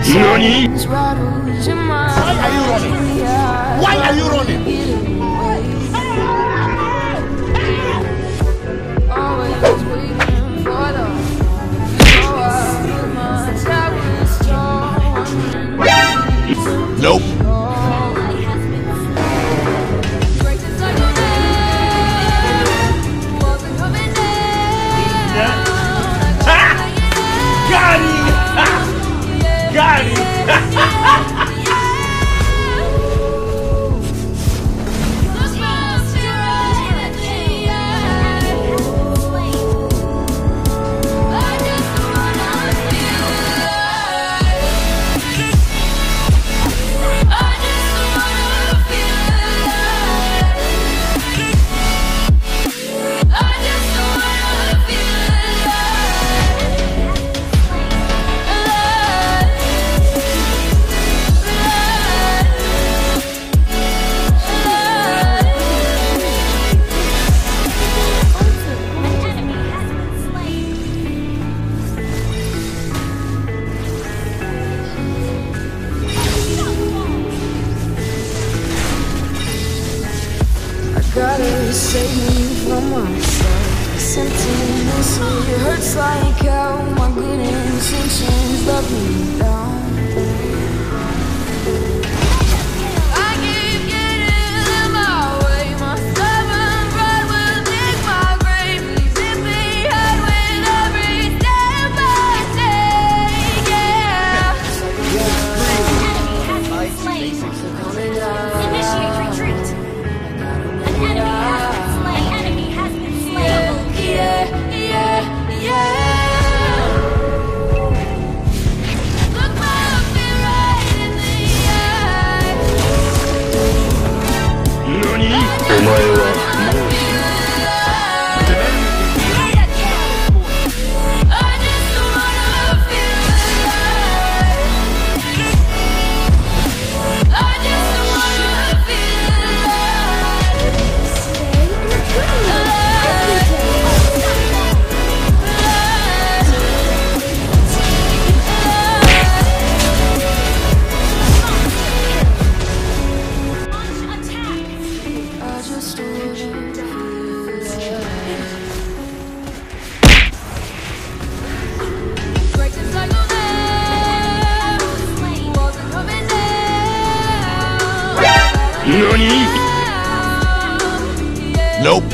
NANI?! Why are you running? Why are you running? Nope. Got him! Got him! Gotta save me from myself. This emptiness, it hurts like hell. My good intentions let me down. I keep getting in my way. My stubborn pride will dig my grave. Please hit me hard with every step I take. Yeah. Initiate retreat. An enemy has been slain. Look me right in the eye. 何?お前はもう I just wanna feel alive. I just wanna feel NANI?! Nope.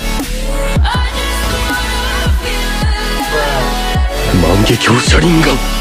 만개교車輪ガン